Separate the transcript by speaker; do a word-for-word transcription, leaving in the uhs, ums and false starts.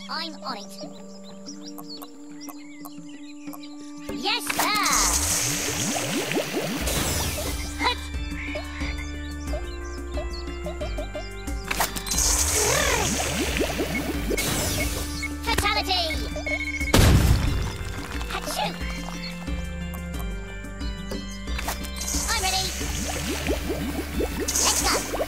Speaker 1: I'm on it. Yes, sir! Hut. Fatality! Achoo! I'm ready. Let's go.